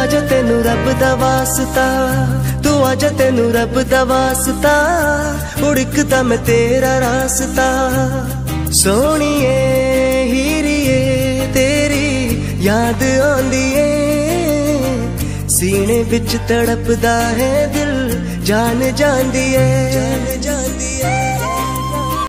आजा तेनू रब दा वास्ता, तू आजा तेनू रब दा वास्ता, उड़कदा मैं तेरा रास्ता। सोहणीए हीरिए तेरी याद आंदी ए, सीने विच तड़पदा है दिल जान जांदी है।